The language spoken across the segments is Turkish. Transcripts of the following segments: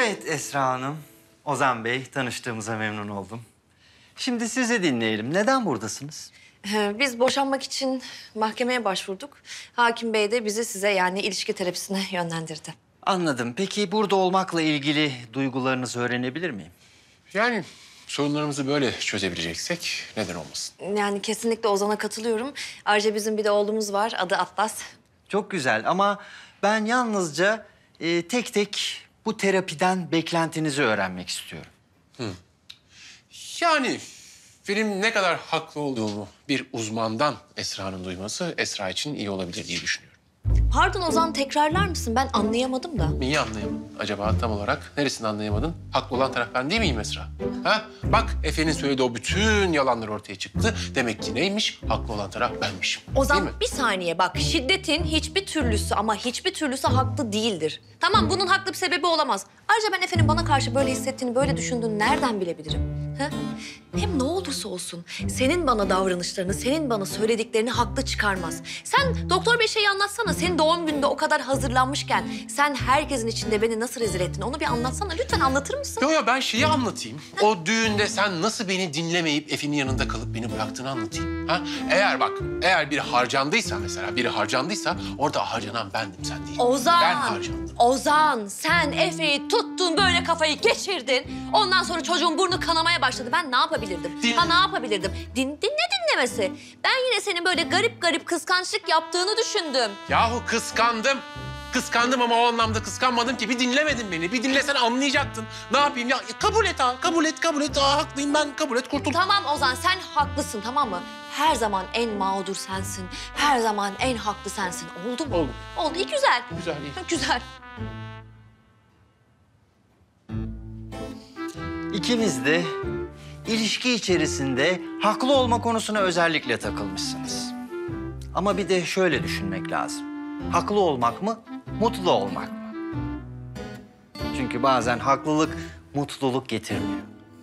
Evet Esra Hanım, Ozan Bey, tanıştığımıza memnun oldum. Şimdi sizi dinleyelim. Neden buradasınız? Biz boşanmak için mahkemeye başvurduk. Hakim Bey de bizi size yani ilişki terapisine yönlendirdi. Anladım. Peki burada olmakla ilgili duygularınızı öğrenebilir miyim? Yani sorunlarımızı böyle çözebileceksek neden olmasın? Yani kesinlikle Ozan'a katılıyorum. Ayrıca bizim bir de oğlumuz var, adı Atlas. Çok güzel ama ben yalnızca tek tek bu terapiden beklentinizi öğrenmek istiyorum. Yani benim ne kadar haklı olduğumu bir uzmandan Esra'nın duyması Esra için iyi olabilir diye düşünüyorum. Pardon Ozan, tekrarlar mısın? Ben anlayamadım da. Niye anlayamadın acaba tam olarak? Neresini anlayamadın? Haklı olan taraf ben değil miyim Esra? Ha? Bak Efe'nin söylediği o bütün yalanlar ortaya çıktı. Demek ki neymiş? Haklı olan taraf benmişim. Değil Ozan mi? bir saniye bak, şiddetin hiçbir türlüsü ama hiçbir türlüsü haklı değildir. Tamam, bunun haklı bir sebebi olamaz. Ayrıca ben Efe'nin bana karşı böyle hissettiğini, böyle düşündüğünü nereden bilebilirim? Ha? Hem ne olursa olsun senin bana davranışlarını, senin bana söylediklerini haklı çıkarmaz. Sen doktor bey şeyi anlatsana. Senin doğum gününde o kadar hazırlanmışken sen herkesin içinde beni nasıl rezil ettin? Onu bir anlatsana. Lütfen anlatır mısın? Yo ben şeyi anlatayım. O düğünde sen nasıl beni dinlemeyip Efe'nin yanında kalıp beni bıraktığını anlatayım. Ha? Eğer biri harcandıysa mesela, biri harcandıysa orada harcanan bendim, sen değil. Ozan, Ben harcandım. Ozan sen Efe'yi tuttun, böyle kafayı geçirdin. Ondan sonra çocuğun burnu kanamaya başladı. Ben ne yapabilirdim? Ne yapabilirdim? Ne dinlemesi? Ben yine senin böyle garip garip kıskançlık yaptığını düşündüm. Yahu kıskandım. Kıskandım ama o anlamda kıskanmadım ki. Bir dinlemedin beni. Bir dinlesen anlayacaktın. Ne yapayım ya? Kabul et ha. Kabul et. Haklıyım ben. Kabul et, kurtul. Tamam Ozan, sen haklısın, tamam mı? Her zaman en mağdur sensin. Her zaman en haklı sensin. Oldu mu? Oldu. Oldu. İyi, güzel. Güzel, iyi. Güzel. İkiniz de ilişki içerisinde haklı olma konusuna özellikle takılmışsınız. Ama bir de şöyle düşünmek lazım. Haklı olmak mı, mutlu olmak mı? Çünkü bazen haklılık mutluluk getirmiyor.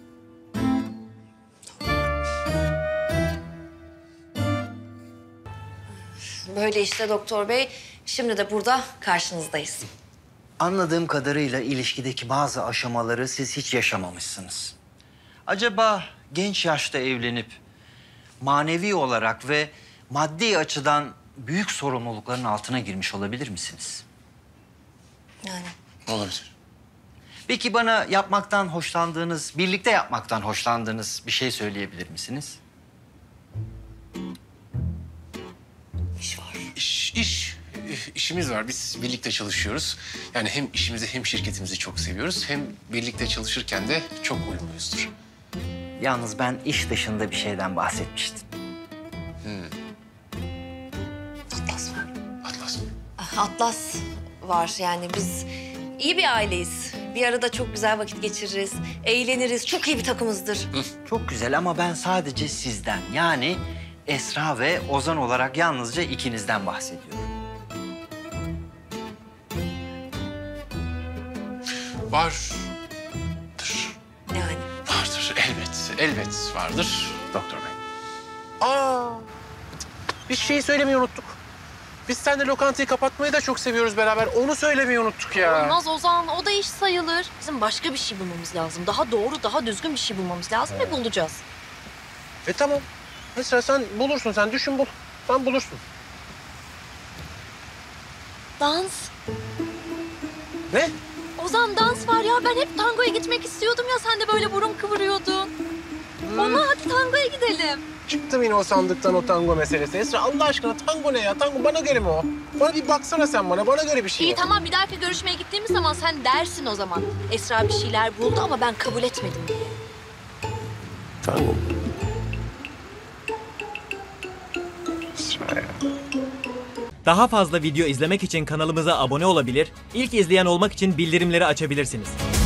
Böyle işte doktor bey. Şimdi de burada karşınızdayız. Anladığım kadarıyla ilişkideki bazı aşamaları siz hiç yaşamamışsınız. Acaba genç yaşta evlenip manevi olarak ve maddi açıdan büyük sorumlulukların altına girmiş olabilir misiniz? Yani. Olabilir. Peki bana yapmaktan hoşlandığınız, birlikte yapmaktan hoşlandığınız bir şey söyleyebilir misiniz? İş var. İşimiz var. Biz birlikte çalışıyoruz. Yani hem işimizi hem şirketimizi çok seviyoruz. Hem birlikte çalışırken de çok uyumluyuzdur. Yalnız ben iş dışında bir şeyden bahsetmiştim. Atlas var. Atlas mı? Atlas var, yani biz iyi bir aileyiz. Bir arada çok güzel vakit geçiririz, eğleniriz. Çok iyi bir takımızdır. Çok güzel ama ben sadece sizden, yani Esra ve Ozan olarak yalnızca ikinizden bahsediyorum. Vardır. Yani. Vardır. Elbet vardır doktor bey. Biz şeyi söylemeyi unuttuk. Biz seninle lokantayı kapatmayı da çok seviyoruz beraber. Onu söylemeyi unuttuk ya. Olmaz Ozan, o da iş sayılır. Bizim başka bir şey bulmamız lazım. Daha doğru, daha düzgün bir şey bulmamız lazım ve bulacağız. Tamam. Mesela sen bulursun, sen düşün bul. Sen bulursun. Dans. Ne? Ozan, dans var ya. Ben hep tangoya gitmek istiyordum ya. Sen de böyle burun kıvırıyordun. Ona hadi tangoya gidelim. Çıktım yine o sandıktan o tango meselesi. Esra Allah aşkına tango ne ya? Tango bana göre mi o? Bana bir baksana sen bana göre bir şey. İyi tamam, bir dahaki görüşmeye gittiğimiz zaman sen dersin o zaman. Esra bir şeyler buldu ama ben kabul etmedim diye. Tango. Daha fazla video izlemek için kanalımıza abone olabilir, ilk izleyen olmak için bildirimleri açabilirsiniz.